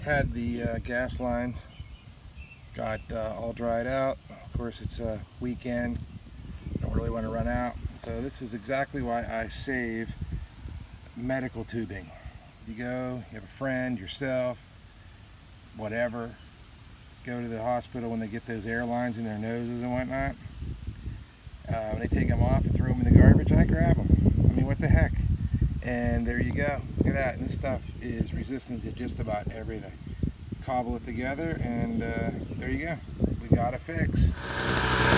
Had the gas lines got all dried out. Of course, it's a weekend, don't really want to run out, so this is exactly why I save medical tubing. You go, you have a friend, yourself, whatever, go to the hospital when they get those air lines in their noses and whatnot. When they take them off and throw them in the garbage, I grab them. I mean, what the heck? And there you go. Look at that. And this stuff is resistant to just about everything. Cobble it together, and there you go. We got a fix.